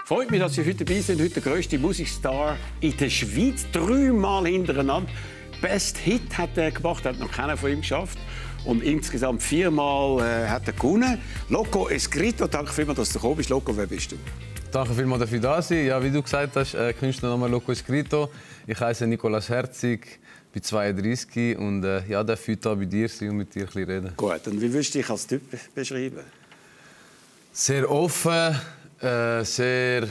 Freut mich, dass Sie heute dabei sind. Heute der grösste Musikstar in der Schweiz. 3-mal hintereinander. Best Hit hat er gemacht, hat noch keiner von ihm geschafft. Und insgesamt 4-mal hat er gewonnen. Loco Escrito, danke vielmals, dass du gekommen bist. Loco, wer bist du? Danke vielmals, dass ich da sein. Ja, wie du gesagt hast, Künstlername Loco Escrito. Ich heiße Nicolas Herzig, bin 32 und darf heute bei dir sein und mit dir ein bisschen reden. Gut, und wie würdest du dich als Typ beschreiben? Sehr offen, sehr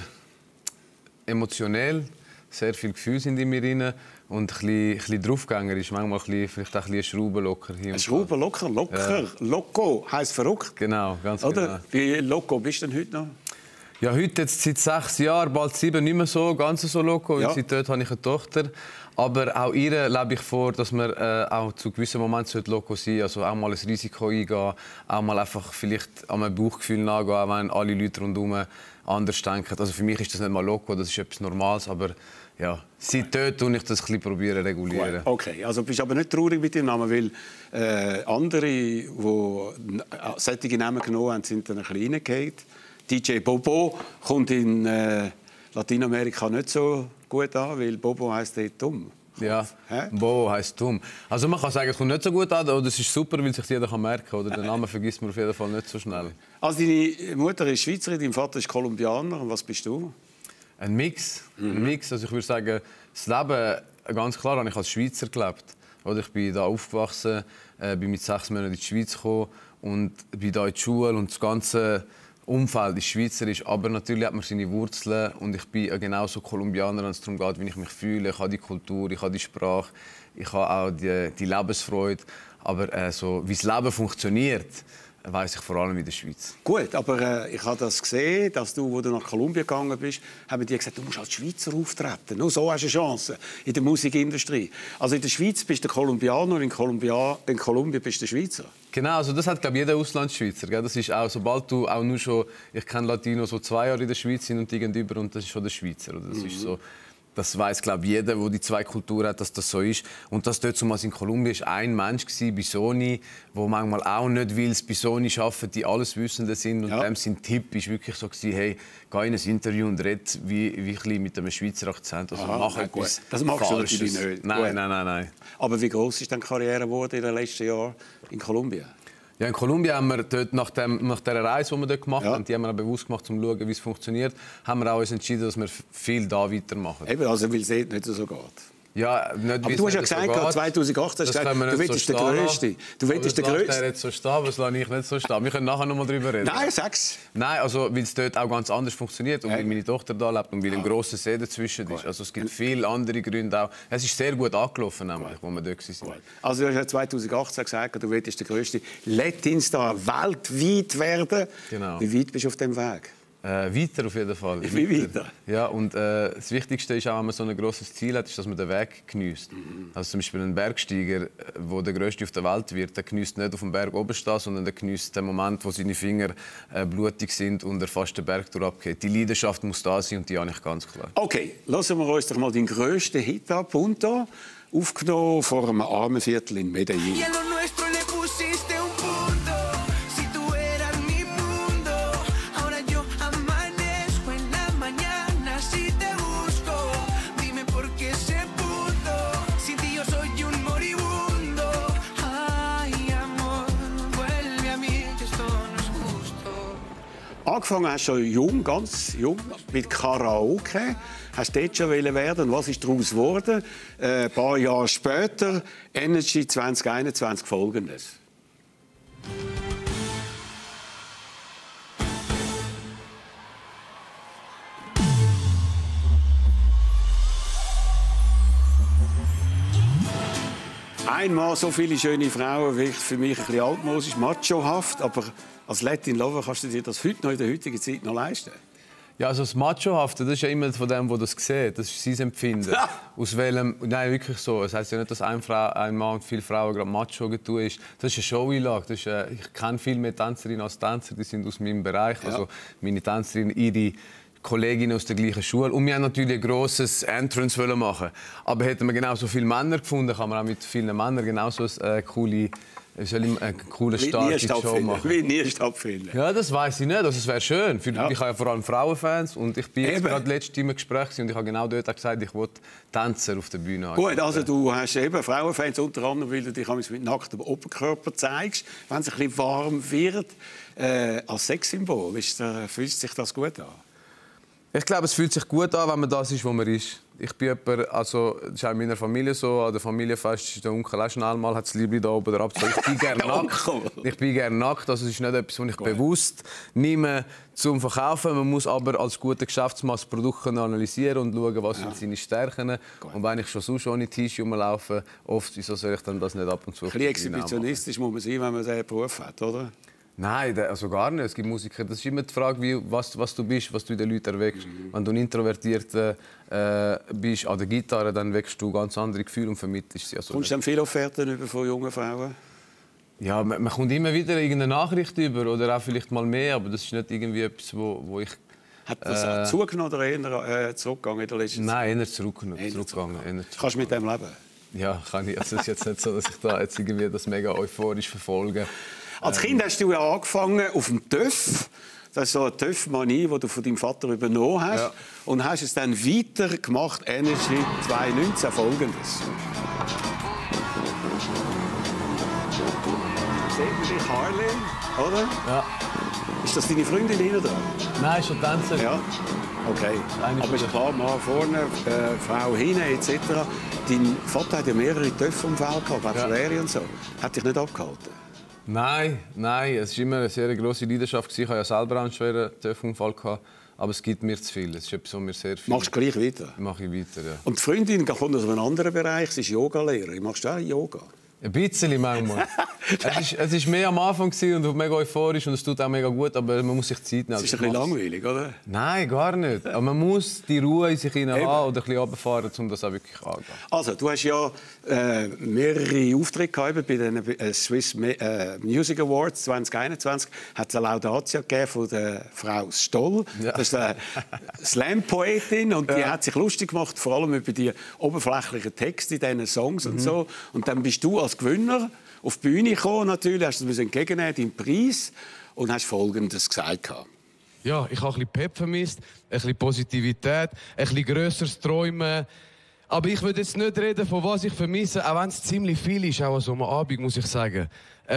emotionell, sehr viel Gefühl sind in mir drin und ein bisschen draufgängerisch, manchmal vielleicht auch ein bisschen Schraubenlocker. Ein Schraubenlocker? Locker? Ja. Loco heisst verrückt? Genau, ganz oder? Genau. Wie loco bist du denn heute noch? Ja, heute jetzt seit 6 Jahren, bald 7, nicht mehr so, ganz so loco. Ja. Seit dort habe ich eine Tochter. Aber auch ihr lebe ich vor, dass man auch zu gewissen Momenten loco sein sollte. Also auch mal ein Risiko eingehen, auch mal einfach vielleicht an einem Bauchgefühl nachgehen, auch wenn alle Leute rundherum anders denken. Also für mich ist das nicht mal loco, das ist etwas Normales. Aber ja, seit dort tue ich das ein bisschen regulieren. Okay, also bist aber nicht traurig mit deinem Namen, weil andere, die solche Namen genommen haben, sind dann ein bisschen reingefallen. DJ Bobo kommt in Lateinamerika nicht so gut an, weil Bobo heisst dumm. Ja, Bobo heisst dumm. Also man kann sagen, es kommt nicht so gut an, oder es ist super, weil sich jeder merken kann. Oder den Namen vergisst man auf jeden Fall nicht so schnell. Also deine Mutter ist Schweizerin, dein Vater ist Kolumbianer. Und was bist du? Ein Mix. Ein Mix. Also ich würde sagen, das Leben, ganz klar, habe ich als Schweizer gelebt. Oder ich bin hier aufgewachsen, bin mit 6 Monaten in die Schweiz gekommen und bin hier in die Schule und das ganze Umfeld ist schweizerisch, aber natürlich hat man seine Wurzeln und ich bin genauso Kolumbianer, wenn es darum geht, wie ich mich fühle. Ich habe die Kultur, ich habe die Sprache, ich habe auch die Lebensfreude. Aber so, wie das Leben funktioniert, weiss ich vor allem in der Schweiz. Gut, aber ich habe das gesehen, dass du, als du nach Kolumbien gegangen bist, haben die gesagt, du musst als Schweizer auftreten. Nur so hast du eine Chance in der Musikindustrie. Also in der Schweiz bist du Kolumbianer, in Kolumbien bist du Schweizer. Genau, also das hat glaube ich jeder Auslandsschweizer. Gell? Das ist auch, sobald du auch nur schon, ich kenne Latino so 2 Jahre in der Schweiz sind und gegenüber und das ist schon der Schweizer. Oder? Das ist so. Das weiß glaube ich jeder, der die 2 Kulturen hat, dass das so ist. Und das dort zumal in Kolumbien war ein Mensch Bisoni, wo manchmal auch nicht will, dass Bisoni arbeiten, die alles Wissende sind. Und dem sein Tipp ist wirklich so hey, geh in ein Interview und red wie mit einem Schweizer Akzent. Also mach etwas das machst du natürlich nicht. Nein. Aber wie groß ist deine Karriere geworden in den letzten Jahren in Kolumbien? Ja, in Kolumbien haben wir dort nach der Reise, die wir dort gemacht haben, die haben wir bewusst gemacht, um zu schauen, wie es funktioniert, haben wir auch uns entschieden, dass wir viel da weitermachen. Eben, also weil es nicht so geht. Ja, nicht, aber du hast ja gesagt, 2018 hast gesagt, du willst der Größte. Du willst der Größte. Das jetzt so stehen, das lasse ich nicht so stehen. Wir können nachher noch mal darüber reden. Nein, sag's. Nein, also weil es dort auch ganz anders funktioniert und weil meine Tochter da lebt und weil ein grosser See dazwischen ist. Also es gibt viele andere Gründe auch. Es ist sehr gut angelaufen, nämlich, wo wir dort waren. Also du hast ja 2018 gesagt, du willst der Größte Latin-Star weltweit werden. Genau. Wie weit bist du auf dem Weg? Weiter auf jeden Fall. Wie weiter? Ja, und das Wichtigste ist auch, wenn man so ein grosses Ziel hat, ist, dass man den Weg geniesst. Also zum Beispiel ein Bergsteiger, der der Größte auf der Welt wird, der geniesst nicht auf dem Berg oben stehen, sondern der geniesst den Moment, wo seine Finger blutig sind und er fast den Berg durchabgeht. Die Leidenschaft muss da sein und die habe ich ganz klar. Okay, lassen wir uns doch mal den grössten Hit an, Punto, aufgenommen vor einem Armenviertel in Medellin. Angefangen hast du schon jung, ganz jung, mit Karaoke. Hast du dort schon werden? Was ist daraus geworden? Ein paar Jahre später, Energy 2021, Folgendes. Einmal so viele schöne Frauen wirkt für mich ein bisschen altmodisch, machohaft, aber als Latin Lover kannst du dir das heute noch in der heutigen Zeit noch leisten? Ja, also das Machohafte, das ist ja immer von dem, der das sieht. Das ist sein Empfinden. Aus welchem... Nein, wirklich so. Es heisst ja nicht, dass ein Mann und viele Frauen gerade Macho getun ist. Das ist eine Show-Einlage. Ich kenne viel mehr Tänzerinnen als Tänzer. Die sind aus meinem Bereich. Also meine Tänzerinnen, ihre Kolleginnen aus der gleichen Schule. Und wir haben natürlich ein grosses Entrance machen. Aber hätten wir genauso viele Männer gefunden, kann man auch mit vielen Männern genauso eine coole, starke Show machen. Wird nie stattfinden. Ja, das weiss ich nicht. Also, es wäre schön. Ich habe ja vor allem Frauenfans. Und ich bin jetzt gerade letztes im Gespräch und ich habe genau dort gesagt, ich will Tänzer auf der Bühne haben. Gut, also du hast eben Frauenfans, unter anderem, weil du dich mit nacktem Oberkörper zeigst, wenn es ein bisschen warm wird. Als Sexsymbol, fühlt sich das gut an? Ich glaube, es fühlt sich gut an, wenn man das ist, wo man ist. Ich bin jemand, also das ist auch in meiner Familie so, an der Familienfest ist der Onkel auch schnell mal, hat das Liebling da oben ab. Ich bin gerne nackt. Ich bin gerne nackt, also es ist nicht etwas, was ich bewusst nehme zum Verkaufen. Man muss aber als guter Geschäftsmann das Produkt analysieren und schauen, was sind seine Stärken. Und wenn ich schon sonst ohne T-Shirt rumlaufe, oft, wieso soll ich dann das nicht ab und zu? Ein bisschen exhibitionistisch muss man sein, wenn man diesen Beruf hat, oder? Nein, also gar nicht. Es gibt Musiker, das ist immer die Frage, was du bist, was du in den Leuten erweckst. Wenn du ein Introvertierter bist an der Gitarre, dann weckst du ganz andere Gefühle und vermittelst sie. Also kommst du dann viele Offerten über von jungen Frauen? Ja, man kommt immer wieder irgendeine Nachricht über oder auch vielleicht mal mehr, aber das ist nicht irgendwie etwas, wo ich... Hat das auch zugenommen oder eher zurückgegangen in der letzten Zeit? Nein, eher zurückgegangen. Kannst du mit dem leben? Ja, kann ich. Also es ist jetzt nicht so, dass ich da jetzt irgendwie das mega euphorisch verfolge. Als Kind hast du ja angefangen auf dem TÜV. Das ist so eine TÜV-Manie, die du von deinem Vater übernommen hast. Ja. Und hast es dann weitergemacht, Energy 2019 folgendes. Seht ihr dich, Harlem, oder? Ja. Ist das deine Freundin hinten dran? Nein, schon Tänzer. Ja. Okay. Aber ist klar, Mann vorne, Frau hinten etc. Dein Vater hat ja mehrere TÜV-Unfälle gehabt, Bachelor und so. Hat dich nicht abgehalten? Nein, es war immer eine sehr grosse Leidenschaft. Ich hatte ja selber einen schweren TÜV-Unfall, aber es gibt mir zu viel. Es ist etwas, was mir sehr viel... Machst du gleich weiter? Mache ich weiter, ja. Und die Freundin kommt aus einem anderen Bereich, sie ist Yogalehrerin. Machst du auch Yoga? Ein bisschen manchmal. Es war mehr am Anfang und mega euphorisch und es tut auch mega gut, aber man muss sich Zeit nehmen. Es ist ein bisschen langweilig, oder? Nein, gar nicht. Aber man muss die Ruhe in sich hinein haben oder ein bisschen runterfahren, um das auch wirklich anzugehen. Also, du hast ja mehrere Aufträge gehabt bei den Swiss Music Awards 2021. Hat es eine Laudatio gegeben von der Frau Stoll. Ja. Das ist eine Slam-Poetin und die hat sich lustig gemacht, vor allem über die oberflächlichen Texte in diesen Songs und so. Und dann bist du als Gewinner auf die Bühne gekommen, natürlich, hast du das entgegennehmen, deinen Preis, und hast Folgendes gesagt. Ja, ich habe ein bisschen Pep vermisst, ein bisschen Positivität, ein bisschen grösseres Träumen. Aber ich würde jetzt nicht reden, von was ich vermisse, auch wenn es ziemlich viel ist, auch an so einem Abend, muss ich sagen.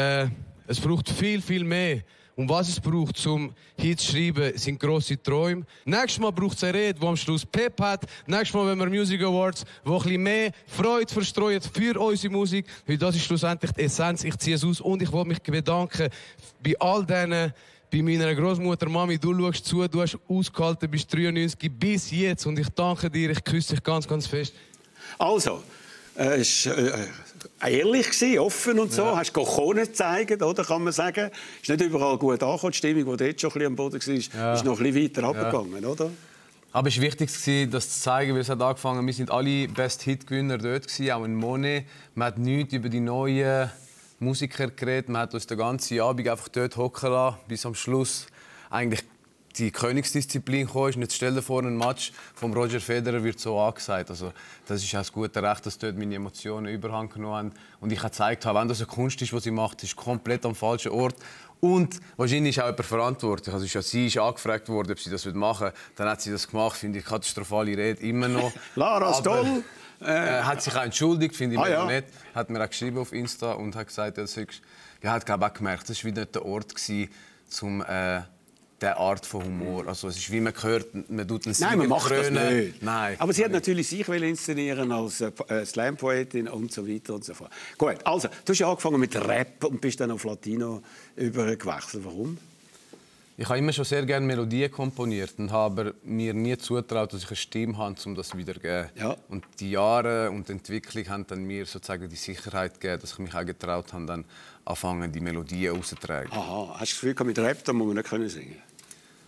Es braucht viel, viel mehr. Und was es braucht, um Hits zu schreiben, sind grosse Träume. Nächstes Mal braucht es eine Rede, die am Schluss Pep hat. Nächstes Mal, wenn wir Music Awards, die ein bisschen mehr Freude verstreuen für unsere Musik. Weil das ist schlussendlich die Essenz. Ich ziehe es aus und ich will mich bedanken bei all denen, bei meiner Großmutter, Mami, du schaust zu, du hast ausgehalten bis 93 bis jetzt. Und ich danke dir, ich küsse dich ganz, ganz fest. Also, es war ehrlich, offen und so. Ja. Hast Kochonen gezeigt, oder, kann man sagen. Ist nicht überall gut angekommen. Die Stimmung, die dort schon ein bisschen am Boden war, ist noch ein bisschen weiter runtergegangen, oder? Aber es war wichtig, das zu zeigen, weil es hat angefangen. Wir sind alle Best-Hit-Gewinner dort, auch in Monet. Man hat nichts über die neuen Musiker geredet. Man hat uns den ganzen Abend einfach dort hocken lassen, bis am Schluss eigentlich die Königsdisziplin kam. Jetzt stell dir vor, ein Match von Roger Federer wird so angesagt. Also, das ist auch das gute Recht, dass dort meine Emotionen Überhand genommen haben. Und ich habe gezeigt, wenn das eine Kunst ist, was sie macht, ist komplett am falschen Ort. Und wahrscheinlich ist auch jemand verantwortlich. Also sie ist angefragt worden, ob sie das machen will. Dann hat sie das gemacht, finde ich, katastrophale Rede, immer noch. Lara Stoll! Hat sich auch entschuldigt, finde ich mega nett. Hat mir auch geschrieben auf Insta und hat gesagt, hat glaube auch gemerkt, das war wieder nicht der Ort um diese Art von Humor. Also es ist wie man hört, man tut einen Sieger Nein, man macht krönen. Das nicht. Nein. Aber sie hat natürlich sich inszenieren als Slam-Poetin und so weiter und so fort. Gut, also du hast ja angefangen mit Rap und bist dann auf Latino übergewechselt. Warum? Ich habe immer schon sehr gerne Melodien komponiert und habe mir nie zugetraut, dass ich eine Stimme habe, um das wiederzugeben. Ja. Und die Jahre und die Entwicklung haben dann mir sozusagen die Sicherheit gegeben, dass ich mich auch getraut habe, dann anfangen, die Melodien auszutragen. Aha, hast du das Gefühl, mit Rap da muss man nicht singen?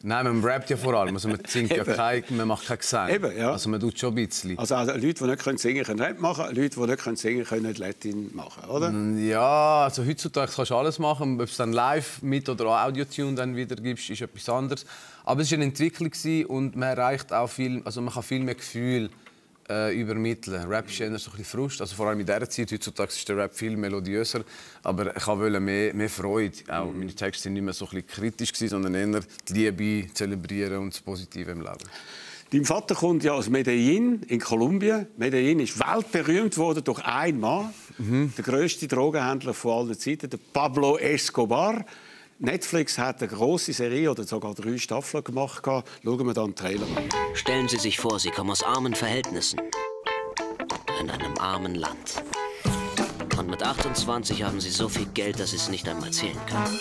Nein, man rappt ja vor allem. Also man singt ja man macht keinen Gesang. Eben, ja. Also man tut schon ein bisschen. Also Leute, die nicht singen können Rap machen, Leute, die nicht singen können nicht Latin machen, oder? Ja, also heutzutage kannst du alles machen. Ob es dann live mit oder Audio-Tune dann wieder gibst, ist etwas anderes. Aber es war eine Entwicklung und man erreicht auch viel, also man kann viel mehr Gefühl übermitteln. Rap ist eher so ein bisschen Frust. Also vor allem in dieser Zeit, heutzutage ist der Rap viel melodiöser. Aber ich wollte mehr Freude. Auch meine Texte waren nicht mehr so ein bisschen kritisch, sondern eher die Liebe zelebrieren und das Positive im Leben. Dein Vater kommt ja aus Medellin in Kolumbien. Medellin ist weltberühmt worden durch einen Mann, der grösste Drogenhändler von allen Zeiten, der Pablo Escobar. Netflix hat eine grosse Serie oder sogar 3 Staffeln gemacht. Schauen wir dann den Trailer an. Stellen Sie sich vor, Sie kommen aus armen Verhältnissen. In einem armen Land. Und mit 28 haben Sie so viel Geld, dass Sie es nicht einmal zählen können.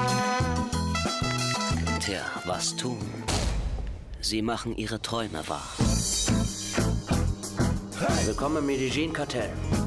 Tja, was tun? Sie machen Ihre Träume wahr. Willkommen im Medellin-Kartell.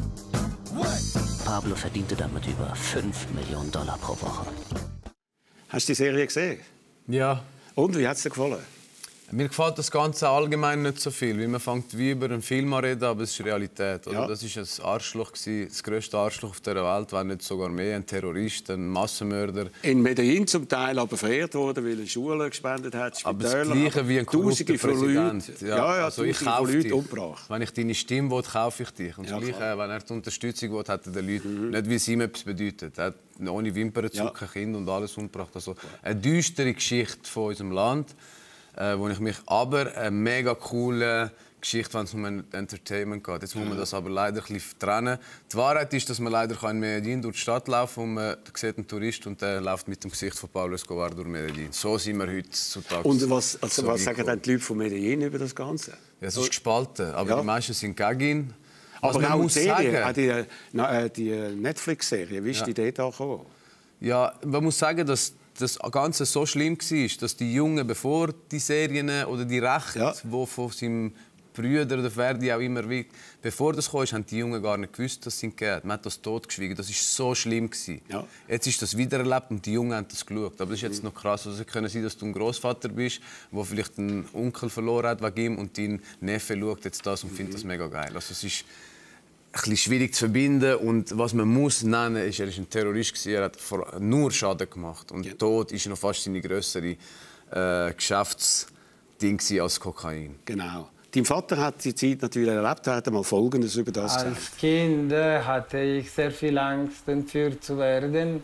Pablo verdiente damit über $5 Millionen pro Woche. Hast du die Serie gesehen? Ja. Und wie hat es dir gefallen? Mir gefällt das Ganze allgemein nicht so viel, weil man fängt wie über einen Film an reden, aber es ist Realität. Oder? Ja. Das war ein Arschloch, das grösste Arschloch auf der Welt, wenn nicht sogar mehr, ein Terrorist, ein Massenmörder. In Medellin zum Teil aber verehrt worden, weil er Schulen gespendet hat, Spitäler. Aber das Gleiche wie ein korrupter Präsident. Ja, also ich kaufe Leute dich. Umgebracht. Wenn ich deine Stimme will, kaufe ich dich. Und das Gleiche, wenn er die Unterstützung will, hat er den Leuten nicht, wie es ihm etwas bedeutet. Er hat ohne Wimpernzucker Kinder und alles umgebracht. Also eine düstere Geschichte von unserem Land. Wo ich mich aber eine mega coole Geschichte, wenn es um Entertainment geht. Jetzt muss man das aber leider ein bisschen trennen. Die Wahrheit ist, dass man leider in Medellin durch die Stadt laufen kann und man sieht einen Tourist und der läuft mit dem Gesicht von Pablo Escobar durch Medellin. So sind wir heutzutage. Und was sagen dann die Leute von Medellin über das Ganze? Ja, es ist gespalten, aber die meisten sind gegen ihn. Aber man muss sagen, die Netflix-Serie, wie ist die Idee da gekommen? Ja, man muss sagen, dass das Ganze so schlimm war, dass die Jungen, bevor die Serien oder die Rechte, die von seinem Brüder oder Verdi auch immer bevor das kam, haben die Jungen gar nicht gewusst, dass es ihn gibt. Man hat das totgeschwiegen. Das war so schlimm. Ja. Jetzt ist das wiedererlebt und die Jungen haben das geschaut. Aber das ist jetzt noch krass. Also es kann sein, dass du ein Großvater bist, der vielleicht einen Onkel verloren hat wegen ihm und dein Neffe schaut jetzt das und findet das mega geil. Also es ist ein bisschen schwierig zu verbinden und was man muss nennen, ist, er war ein Terrorist, er hat nur Schaden gemacht und Tod ist noch fast seine grössere Geschäftsding als Kokain. Genau. Dein Vater hat die Zeit natürlich erlebt, er hat einmal Folgendes über das gesagt. Als Kind hatte ich sehr viel Angst, entführt zu werden.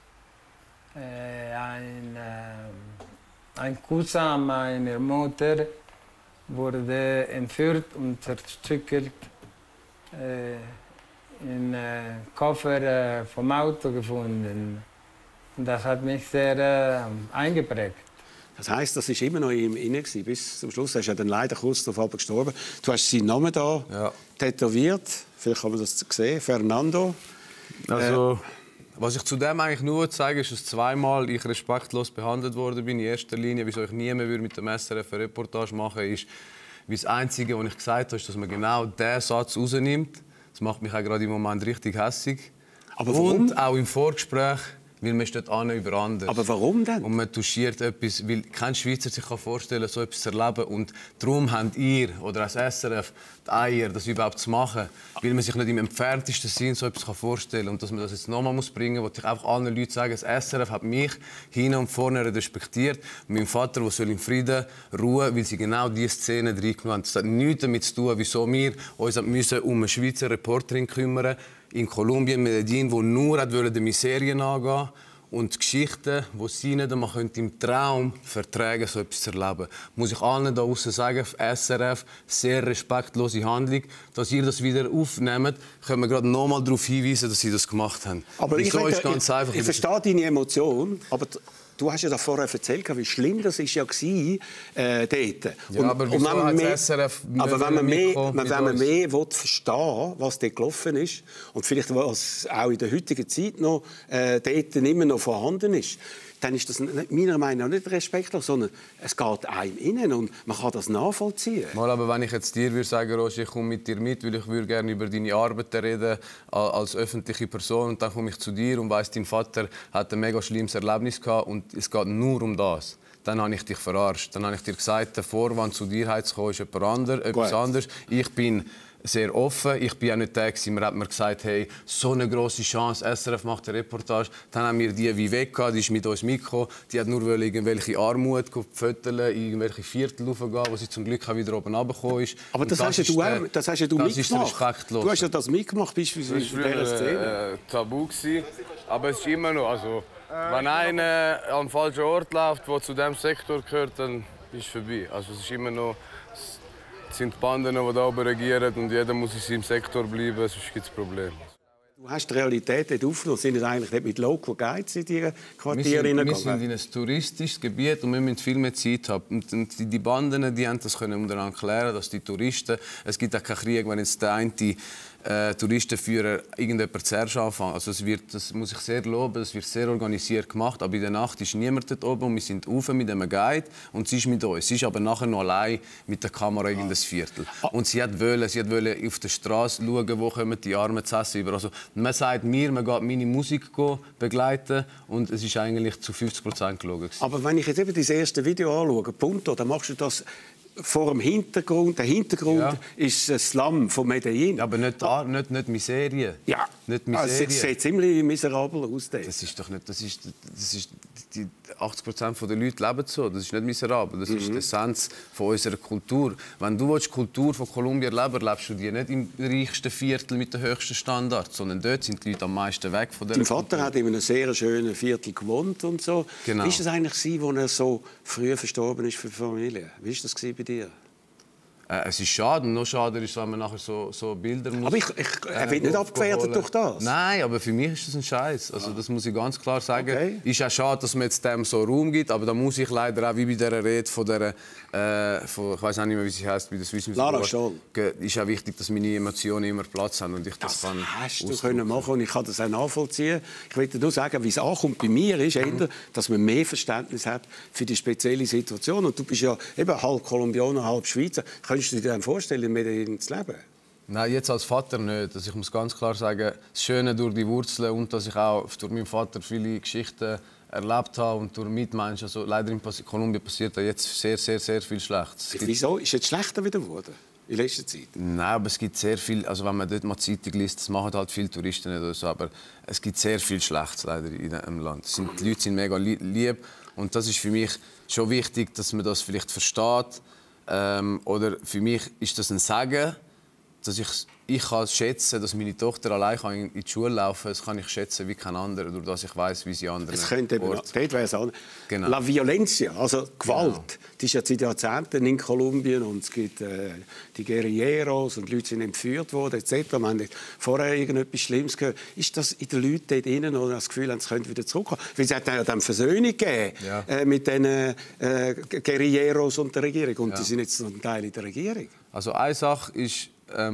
Ein Cousin meiner Mutter wurde entführt und zerstückelt. In Koffer vom Auto gefunden. Und das hat mich sehr eingeprägt. Das heisst, das war immer noch in ihm inne bis zum Schluss. Er ist ja dann leider kurz darauf gestorben. Du hast seinen Namen da tätowiert. Vielleicht kann man das sehen. Fernando. Also, was ich zu dem eigentlich nur zeige, ist, dass zweimal ich respektlos behandelt worden bin. In erster Linie, wieso ich nie mehr mit dem SRF eine Reportage machen würde, ist, wie das Einzige, was ich gesagt habe, ist, dass man genau diesen Satz rausnimmt. Das macht mich auch gerade im Moment richtig hässig. Aber warum? Und auch im Vorgespräch, weil man steht an über anders. Aber warum denn? Und man touchiert etwas, weil kein Schweizer sich vorstellen kann, so etwas zu erleben. Und darum habt ihr oder als SRF die Eier, das überhaupt zu machen. Weil man sich nicht im entferntesten Sinn so etwas vorstellen kann. Und dass man das jetzt nochmal bringen muss, wollte ich einfach allen Leuten sagen, das SRF hat mich hin und vorne respektiert. Und mein Vater, der soll in Frieden ruhen, weil sie genau diese Szene reingenommen haben. Das hat nichts damit zu tun, wieso wir uns um eine Schweizer Reporterin kümmern in Kolumbien, Medellin, die nur die Miserien angehen und die Geschichten, die sie nicht einmal im Traum vertragen, so etwas zu erleben. Muss ich allen da draußen sagen, SRF, sehr respektlose Handlung. Dass ihr das wieder aufnehmt, können wir gerade noch mal darauf hinweisen, dass sie das gemacht haben. Aber ich verstehe deine Emotion, aber du hast ja da vorher erzählt, wie schlimm das ist ja war, dort. Ja, aber wieso hat das SRF wenn man mehr verstehen will, was dort gelaufen ist und vielleicht was auch in der heutigen Zeit noch dort immer noch vorhanden ist, dann ist das meiner Meinung nach nicht respektlos, sondern es geht einem innen und man kann das nachvollziehen. Mal, aber wenn ich jetzt dir würde sagen, Roger, ich komme mit dir mit, weil ich würde gerne über deine Arbeit reden als öffentliche Person und dann komme ich zu dir und weiss, dein Vater hat ein mega schlimmes Erlebnis gehabt und es geht nur um das. dann habe ich dich verarscht. Dann habe ich dir gesagt, der Vorwand, zu dir heimzukommen, ist etwas anderes. Ich bin sehr offen. Ich bin auch nicht der, man hat mir gesagt, hey, so eine grosse Chance, SRF macht eine Reportage. Dann haben wir die wie weg, die ist mit uns mitgekommen. Die hat nur irgendwelche Armut fotografieren, irgendwelche Viertel raufgehen, wo sie zum Glück auch wieder oben runtergekommen ist. Aber das hast ja du mitgemacht. Du hast ja das mitgemacht, beispielsweise in dieser Szene. Tabu gewesen, aber es ist immer noch. Also, wenn einer am falschen Ort läuft, der zu diesem Sektor gehört, dann ist es vorbei. Also, es ist immer noch. Es sind die Banden, die da oben regieren und jeder muss in seinem Sektor bleiben, sonst gibt es Probleme. Du hast die Realität nicht aufgenommen. Sind eigentlich nicht mit Local Guides in diese Quartiere hineingegangen? Wir sind in ein touristisches Gebiet und wir müssen viel mehr Zeit haben. Und die Banden, die haben das untereinander klären, dass die Touristen... Es gibt auch keinen Krieg, wenn jetzt der eine Touristenführer irgendjemand zuerst anfangen. Also das muss ich sehr loben, es wird sehr organisiert gemacht. Aber in der Nacht ist niemand dort oben und wir sind rauf mit einem Guide und sie ist mit uns. Sie ist aber nachher noch allein mit der Kamera in das Viertel. Und sie wollte auf der Straße schauen, wo kommen die Armen zu essen über. Also man sagt mir, man geht meine Musik begleiten und es ist eigentlich zu 50% gelogen. Aber wenn ich jetzt eben das erste Video anschaue, Punto, dann machst du das vor dem Hintergrund. Der Hintergrund ist ein Slum von Medellin. Ja, aber nicht Miserie. Ja, nicht Miserie. Also es sieht ziemlich miserabel aus. Das ist doch nicht... Das ist die 80% der Leute leben so. Das ist nicht miserabel. Das ist die Essenz von unserer Kultur. Wenn du die Kultur von Kolumbien lebst, lebst du die nicht im reichsten Viertel mit den höchsten Standards, sondern dort sind die Leute am meisten weg von der Dein Vater hat in einem sehr schönen Viertel gewohnt und so. Genau. Wie war es eigentlich, als er so früh verstorben ist für die Familie? Wie war das bei dir? Es ist schade. Noch schade ist, wenn man nachher so Bilder muss. Aber er wird nicht abgewertet durch das. Nein, aber für mich ist das ein Scheiß. Also das muss ich ganz klar sagen. Okay. Ist auch schade, dass man jetzt dem so Raum gibt, aber da muss ich leider auch wie bei dieser Rede von der, ich weiß auch nicht mehr, wie sie heißt, bei der Swiss Music Lara Stoll. Ist auch wichtig, dass meine Emotionen immer Platz haben und ich das kann. Hast du können machen und ich kann das auch nachvollziehen. Ich will dir nur sagen, wie es ankommt bei mir ist, dass man mehr Verständnis hat für die spezielle Situation. Und du bist ja eben halb Kolumbianer, halb Schweizer. Könntest du dir dann vorstellen, in Medellin zu leben? Nein, jetzt als Vater nicht. Also ich muss ganz klar sagen, das Schöne durch die Wurzeln und dass ich auch durch meinen Vater viele Geschichten erlebt habe und durch Mitmenschen. Also leider in Kolumbien passiert da jetzt sehr, sehr, sehr viel Schlechtes. Wieso? Ist es jetzt schlechter wieder geworden in letzter Zeit? Nein, aber es gibt sehr viel. Also wenn man dort mal die Zeitung liest, das machen halt viele Touristen nicht oder so, aber es gibt sehr viel Schlechtes leider in diesem Land. Die Leute sind mega lieb und das ist für mich schon wichtig, dass man das vielleicht versteht. Oder für mich ist das ein Segen, dass ich kann schätzen, dass meine Tochter allein in die Schule laufen kann. Das kann ich schätzen wie kein anderer, durch das ich weiß, wie sie andere. Es könnte eben genau. La Violencia, also Gewalt, genau. Die ist ja seit Jahrzehnten in Kolumbien und es gibt die Guerilleros und Leute sind entführt worden etc. Wir haben vorher irgendetwas Schlimmes gehört. Ist das in den Leuten dort innen oder das Gefühl, sie können wieder zurückkommen? Weil es hat ja dann Versöhnung gegeben mit den Guerilleros und der Regierung und die sind jetzt ein Teil in der Regierung. Also eine Sache ist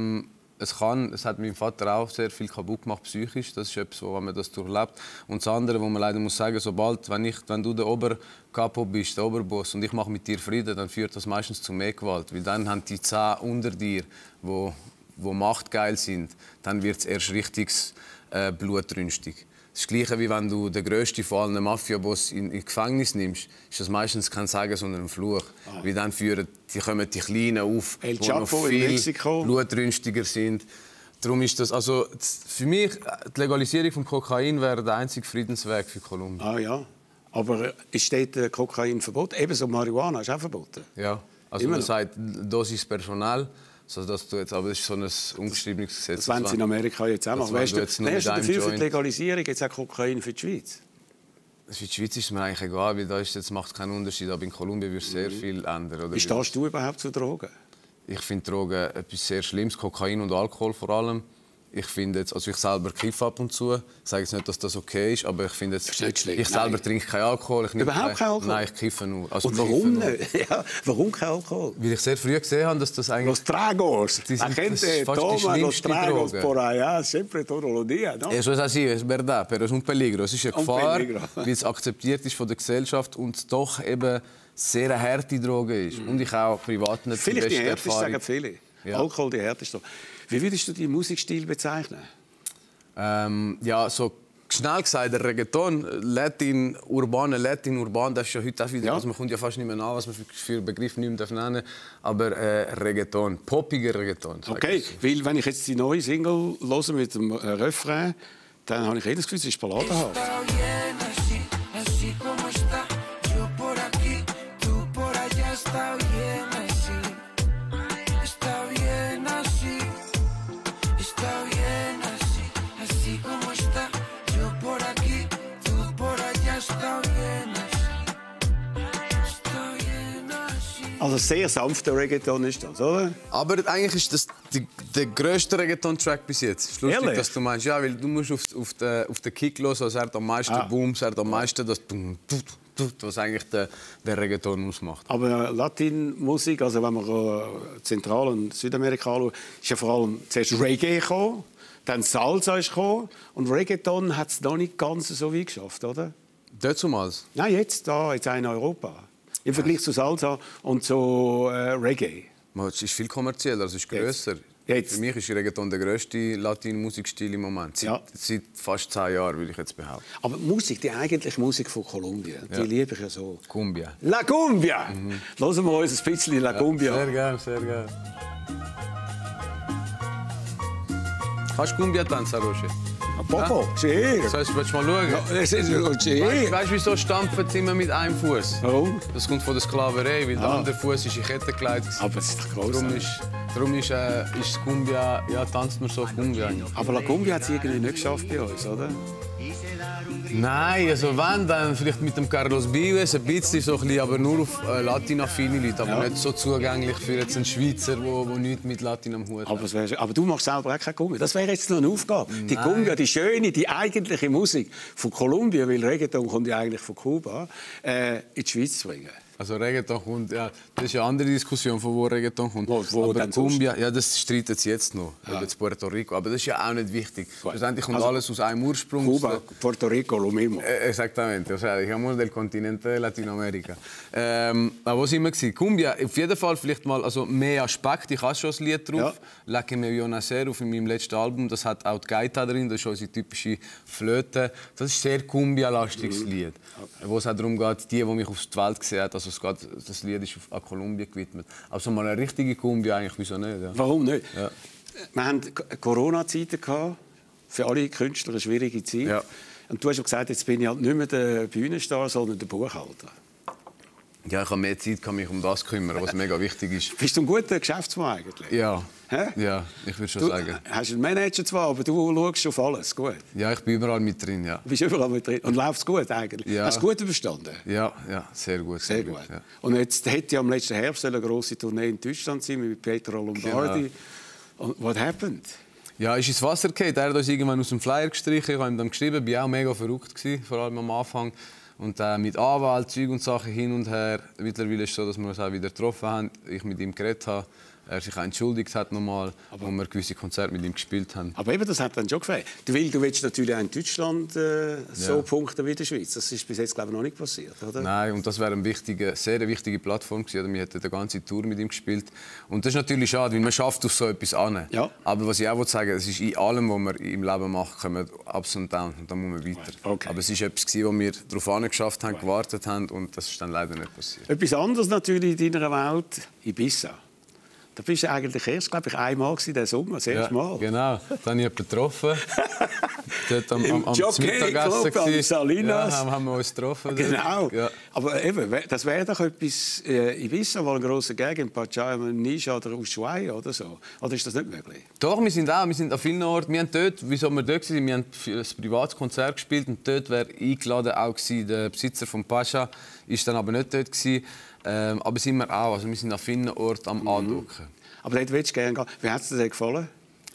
es hat meinem Vater auch sehr viel kaputt gemacht, psychisch. Das ist etwas, wo man das durchlebt. Und das andere, wo man leider muss sagen, wenn du der Oberkapo bist, der Oberboss, und ich mache mit dir Frieden, dann führt das meistens zu mehr Gewalt. Weil dann haben die 10 unter dir, wo machtgeil sind, dann wird es erst richtig blutrünstig. Das ist das Gleiche, wie wenn du den grössten von allen Mafia-Boss in Gefängnis nimmst, ist das meistens kein Sagen, sondern ein Fluch. Weil dann kommen die Kleinen auf, die noch viel blutrünstiger sind. Darum ist das, also für mich, die Legalisierung von Kokain wäre der einzige Friedensweg für Kolumbien. Ah ja, aber ist dort Kokain verboten? Ebenso Marihuana ist auch verboten? Ja, also man sagt Dosis Personal. Also, aber das ist so ein ungeschriebenes Gesetz. Das wollen sie in Amerika jetzt auch machen. Wärst du dafür für die Legalisierung jetzt auch Kokain für die Schweiz? Für die Schweiz ist es mir eigentlich egal, weil jetzt macht es keinen Unterschied. Aber in Kolumbien würde es sehr viel ändern. Oder? Wie stehst du überhaupt zu Drogen? Ich finde Drogen etwas sehr Schlimmes, Kokain und Alkohol vor allem. Ich finde jetzt, also ich selber kiffe ab und zu. Ich sage jetzt nicht, dass das okay ist, aber ich finde jetzt, ich selber trinke keinen Alkohol. Überhaupt keinen Alkohol? Nein, ich kiffe nur. Also und warum nicht? Ja, warum kein Alkohol? Weil ich sehr früh gesehen habe, dass das eigentlich... Los tragos. La gente toma los tragos por allá, siempre todos los días, ¿no? Eso es así, es verdad, pero es un peligro. Es ist eine Gefahr, weil es akzeptiert ist von der Gesellschaft und doch eben sehr eine harte Droge ist. Und ich auch privat nicht die beste Erfahrung. Sagen viele. Ja. Alkohol die härteste. Wie würdest du deinen Musikstil bezeichnen? Ja, so schnell gesagt, der Reggaeton, Latin, urban, das ist ja heute auch wieder, Ja. also man kommt ja fast nicht mehr an, was man für Begriff nicht mehr nennen darf, aber Reggaeton, poppiger Reggaeton. Okay, weil wenn ich jetzt die neue Single höre mit dem Refrain, dann habe ich jedes Gefühl, es ist balladenhaft. Also sehr sanfter Reggaeton ist das, oder? Aber eigentlich ist das der grösste Reggaeton-Track bis jetzt. Es ist lustig, Ehrlich? dass du meinst, ja, weil du musst auf den Kick los, also er hat am meisten Booms, er hat am meisten das was eigentlich der Reggaeton ausmacht. Aber Latinmusik, also wenn man Zentral- und Südamerika anschaut, ist ja vor allem zuerst Reggae gekommen, dann Salsa ist gekommen und Reggaeton hat es noch nicht ganz so weit geschafft, oder? Dazumals. Nein, jetzt in Europa. Im Vergleich zu Salsa und zu Reggae. Es ist viel kommerzieller, es ist grösser. Jetzt. Für mich ist Reggaeton der grösste Latin-Musikstil im Moment. Ja. Seit fast 10 Jahren, würde ich jetzt behaupten. Aber Musik, die eigentliche Musik von Kolumbien, die liebe ich ja so. Cumbia. La Cumbia! Hören wir uns ein bisschen La Cumbia. Sehr gerne, sehr gerne. Kannst du Cumbia tanzen, Roger? Popo, sehr. Das heißt, willst du mal schauen? Ja, es ist sehr. Weißt du, wieso stampfen sie immer mit einem Fuß? Warum? Das kommt von der Sklaverei, weil der andere Fuß ist in Kette gelegt. Aber es ist doch Darum gross. ist Cumbia, ja, tanzt man so Cumbia. Aber La Cumbia hat es irgendwie nicht geschafft bei uns, oder? Nein, also wenn, dann vielleicht mit dem Carlos Vives ein bisschen, aber nur auf latinaffine Leute, aber nicht so zugänglich für jetzt einen Schweizer, der nichts mit Latin am Hut hat. Aber du machst selber auch keine Cumbia. Das wäre jetzt noch eine Aufgabe. Die Cumbia, die schöne, die eigentliche Musik von Kolumbien, weil Reggaeton kommt ja eigentlich von Kuba, in die Schweiz zu bringen. Also Reggaeton kommt, ja, das ist ja eine andere Diskussion, von wo Reggaeton kommt. Wo aber denn Cumbia, ja, das streitet es jetzt noch, über das Puerto Rico. Aber das ist ja auch nicht wichtig. Schlussendlich kommt alles aus einem Ursprung. Cuba, Puerto Rico, lo mismo. Exactamente, o sea, digamos del continente de Latinoamérica. Aber wo sind wir gewesen? Cumbia, auf jeden Fall vielleicht mal also mehr Aspekte. Ich habe schon ein Lied drauf, La que me vio nacer, auf meinem letzten Album. Das hat auch die Gaita drin, das ist unsere typische Flöte. Das ist ein sehr Cumbia-lastiges Lied, wo es auch darum geht, die mich auf die Welt gesehen hat. Also es geht, das Lied ist an Kolumbien gewidmet. Also mal eine richtige Cumbia eigentlich, wieso nicht? Ja. Warum nicht? Ja. Wir hatten Corona-Zeiten gehabt, für alle Künstler eine schwierige Zeit. Ja. Und du hast schon gesagt, jetzt bin ich halt nicht mehr der Bühnenstar, sondern der Buchhalter. Ja, ich habe mehr Zeit, mich um das zu kümmern, was mega wichtig ist. Bist du ein guter Geschäftsmann eigentlich? Ja, Hä? ja, ich würde schon Du sagen. hast einen Manager zwar, aber du schaust auf alles. Gut. Ja, ich bin überall mit drin, ja. Du bist überall mit drin. Und läuft es gut eigentlich? Ja. Hast du gut überstanden? Ja, ja, sehr gut. Sehr gut. Ja. Und jetzt hätte ja am letzten Herbst eine grosse Tournee in Deutschland sein mit Pietro Lombardi. Und what happened? Ja, ist ins Wasser gefallen. Er hat uns irgendwann aus dem Flyer gestrichen. Ich habe ihm dann geschrieben, ich war auch mega verrückt, vor allem am Anfang. Und mit Anwalt, Zeug und Sachen hin und her. Mittlerweile ist es so, dass wir uns auch wieder getroffen haben. Ich mit ihm geredet habe. Er sich auch entschuldigt hat nochmal, wo wir gewisse Konzerte mit ihm gespielt haben. Aber eben, das hat dann schon gefallen. Du willst natürlich auch in Deutschland so punkten wie in der Schweiz. Das ist bis jetzt, glaube ich, noch nicht passiert, oder? Nein, und das wäre eine sehr wichtige Plattform gewesen. Wir hätten eine ganze Tour mit ihm gespielt. Und das ist natürlich schade, weil man schafft auf so etwas an. Ja. Aber was ich auch sagen will, es ist in allem, was man im Leben macht, kommen Ups und Downs und dann muss man weiter. Okay. Aber es ist etwas, wo wir darauf angeschafft haben, gewartet haben und das ist dann leider nicht passiert. Etwas anderes natürlich in deiner Welt, Ibiza. Da bist du eigentlich erst, glaube ich, einmal diesen Sommer, das erste Mal. Genau, da habe ich jemanden getroffen. Dort am Jockey Mittagessen Club am Salinas. Ja, haben wir uns getroffen. Genau. Ja. Aber eben, das wäre doch etwas Ibiza, mal eine grosse Gegend, Pachayama, Nisha oder Ushuaia oder so. Oder ist das nicht möglich? Doch, wir sind an vielen Orten. Wir haben dort, wieso wir dort waren, wir haben ein privates Konzert gespielt und dort wäre eingeladen auch gewesen, der Besitzer von Pascha, ist dann aber nicht dort gewesen. Aber sind wir auch, also wir sind an vielen Orten am Andocken. Aber dort willst du gerne gehen. Wie hat es dir gefallen?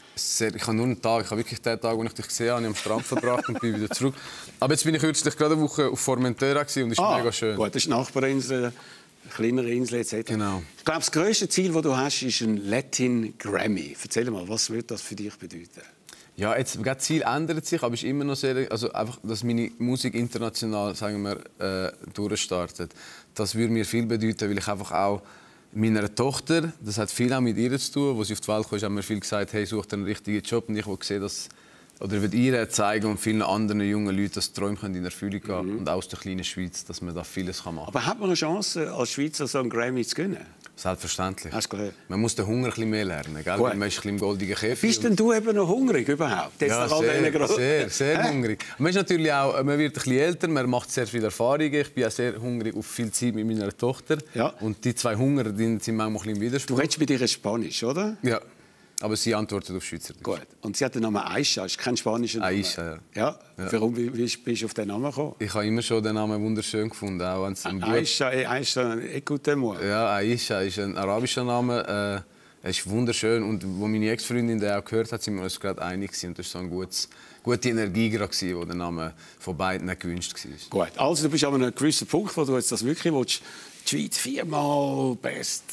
Ich habe nur einen Tag, ich habe wirklich den Tag, wo ich dich gesehen habe, am Strand verbracht und bin wieder zurück. Aber jetzt bin ich kürzlich gerade eine Woche auf Formentera und es ist mega schön. Gut, das ist die Nachbarinsel, eine kleinere Insel etc. Genau. Ich glaube, das grösste Ziel, das du hast, ist ein Latin Grammy. Erzähl mal, was würde das für dich bedeuten? Ja, jetzt das Ziel ändert sich, aber es ist immer noch sehr, also einfach, dass meine Musik international, sagen wir, durchstartet. Das würde mir viel bedeuten, weil ich einfach auch meiner Tochter, das hat viel auch mit ihr zu tun, wo sie auf die Welt kam, haben mir viel gesagt, hey, such dir einen richtigen Job und ich will sehen, dass oder wird ihr zeigen und vielen anderen jungen Leuten, dass Träume in Erfüllung gehen und auch aus der kleinen Schweiz, dass man da vieles machen kann. Aber hat man eine Chance, als Schweizer so einen Grammy zu gewinnen? Selbstverständlich. Hast du gehört? Man muss den Hunger ein bisschen mehr lernen, gell? Man ist ein bisschen im goldenen Käfig. Bist denn du eben noch hungrig überhaupt? Jetzt Ja, nach all sehr hungrig. Man ist natürlich auch, man wird ein bisschen älter, man macht sehr viele Erfahrungen. Ich bin auch sehr hungrig auf viel Zeit mit meiner Tochter. Ja. Und die zwei Hunger die sind manchmal ein bisschen im Widerspruch. Du redest mit ihr Spanisch, oder? Ja, aber sie antwortet auf Schweizerdeutsch. Gut. Und sie hat den Namen Aisha, ist kein spanischer Name. Aisha, ja. Warum wie bist du auf den Namen gekommen? Ich habe immer schon den Namen wunderschön gefunden. Auch wenn's im Aisha, Aisha, écoutez-moi. Ja, Aisha ist ein arabischer Name. Er ist wunderschön. Und als meine Ex-Freundin den auch gehört hat, sind wir uns gerade einig. Und das war so eine gute Energie, wo der Name von beiden nicht gewünscht war. Gut. Also du bist an einem gewissen Punkt, wo du jetzt das wirklich willst. Die Schweiz 4-mal Best,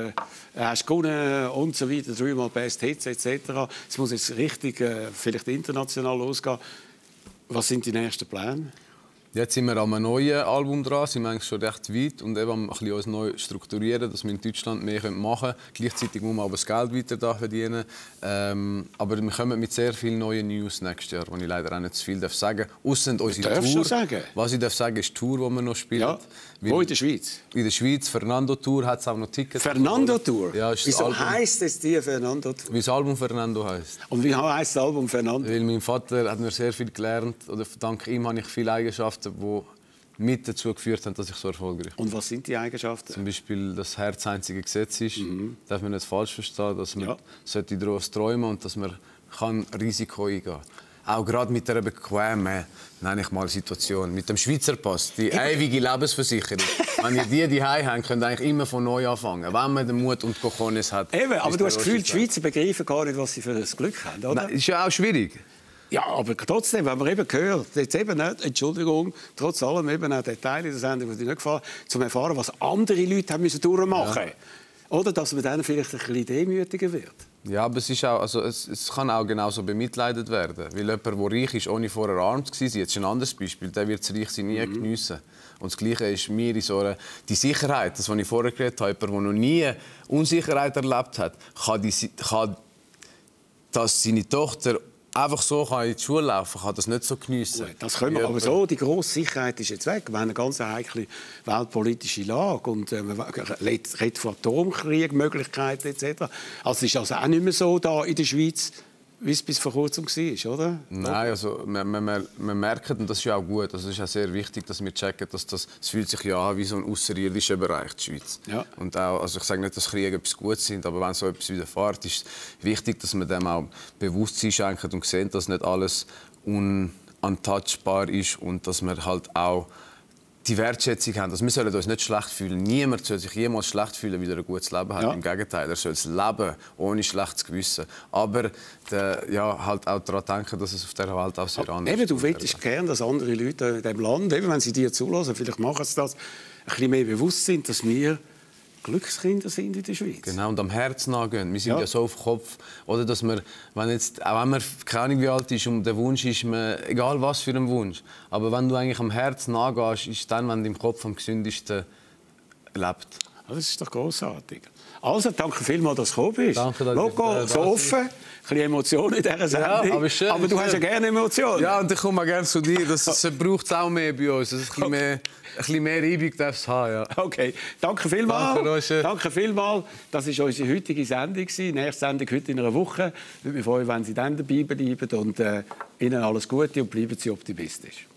hast gewonnen und so weiter, 3-mal Best Hits etc. Es muss jetzt richtig, vielleicht international losgehen. Was sind die nächsten Pläne? Jetzt sind wir an einem neuen Album dran, sind wir eigentlich schon recht weit und eben uns ein bisschen neu strukturieren, dass wir in Deutschland mehr machen können. Gleichzeitig muss man aber das Geld weiter verdienen. Aber wir kommen mit sehr vielen neuen News nächstes Jahr, wo ich leider auch nicht zu viel sagen darf. Ausser unsere Tour. Schon sagen. Was ich darf sagen, ist die Tour, die wir noch spielen. Ja. Wo in der Schweiz? In der Schweiz. Fernando Tour hat es auch noch Tickets. Fernando Tour? Ja, wieso heisst es die Fernando Tour? Wie das Album Fernando heisst. Und wie heisst das Album Fernando? Weil mein Vater hat mir sehr viel gelernt. Oder dank ihm habe ich viele Eigenschaften, die mit dazu geführt haben, dass ich so erfolgreich bin. Und was sind die Eigenschaften? Zum Beispiel, dass das Herz das einzige Gesetz ist. Darf man nicht falsch verstehen. Dass man sollte daraus träumen und dass man kann Risiko eingehen kann. Auch gerade mit einer bequemen, nenne ich mal, Situation. Mit dem Schweizer Pass, die ewige Lebensversicherung. Wenn ihr die daheim habt, könnt ihr eigentlich immer von neu anfangen, wenn man den Mut und Cojones hat. Eben, aber du hast das Gefühl, die Schweizer begreifen gar nicht, was sie für ein Glück haben, oder? Nein, ist ja auch schwierig. Ja, aber trotzdem, wenn man eben gehört, jetzt eben nicht, Entschuldigung, trotz allem eben auch Details in der Sendung, die dir nicht gefallen, zum erfahren, was andere Leute haben müssen durchmachen mussten. Oder dass man dann vielleicht ein bisschen demütiger wird. Ja, aber es ist auch, also es kann auch genauso bemitleidet werden. Weil jemand, der reich ist, ohne vorher arm zu sein, jetzt ist ein anderes Beispiel, der wird das Reichsein nie geniessen. Und das Gleiche ist mir in so die Sicherheit, das, was ich vorher geredet habe, jemand, der noch nie Unsicherheit erlebt hat, kann dass seine Tochter einfach so in die Schule laufen kann, das nicht so geniessen. Das können wir, aber so, die grosse Sicherheit ist jetzt weg. Wir haben eine ganz heikle weltpolitische Lage und man redet von Atomkrieg, Möglichkeiten etc. Also es ist also auch nicht mehr so da in der Schweiz, wie es bis vor kurzem war, oder? Nein, also wir merken, und das ist ja auch gut, also es ist auch sehr wichtig, dass wir checken, dass es fühlt sich ja an wie so ein außerirdischer Bereich, die Schweiz. Ja. Und auch, also ich sage nicht, dass Kriege etwas Gutes sind, aber wenn so etwas widerfährt, ist es wichtig, dass wir dem auch Bewusstsein schenken und sehen, dass nicht alles untouchbar ist und dass wir halt auch die Wertschätzung haben. Also wir sollen uns nicht schlecht fühlen. Niemand soll sich jemals schlecht fühlen, weil er ein gutes Leben hat. Ja. Im Gegenteil, er soll es leben, ohne schlechtes Gewissen. Aber halt auch daran denken, dass es auf dieser Welt auch sehr anders ist. Eben, du willst gerne, dass andere Leute in diesem Land, eben, wenn sie dir zulassen, vielleicht machen sie das, ein bisschen mehr bewusst sind, dass wir Glückskinder sind in der Schweiz. Genau, und am Herz nachgehen. Wir sind ja so auf den Kopf. Oder dass man, auch wenn man keine Ahnung wie alt ist und der Wunsch ist, egal was für ein Wunsch. Aber wenn du eigentlich am Herz nachgehst, ist dann, wenn dein Kopf am gesündesten lebt. Das ist doch großartig. Also, danke vielmals, dass du gekommen bist. Danke, dass Loco, so offen, ein bisschen Emotionen in dieser Sendung. Ja, aber schön, aber du hast ja gerne Emotionen. Ja, und ich komme gerne zu dir. Das braucht es auch mehr bei uns. Ein bisschen mehr Reibung darf es haben. Ja. Okay, danke vielmals. Danke vielmals. Das war unsere heutige Sendung. Nächste Sendung heute in einer Woche. Ich würde mich freuen, wenn Sie dann dabei bleiben. Und Ihnen alles Gute und bleiben Sie optimistisch.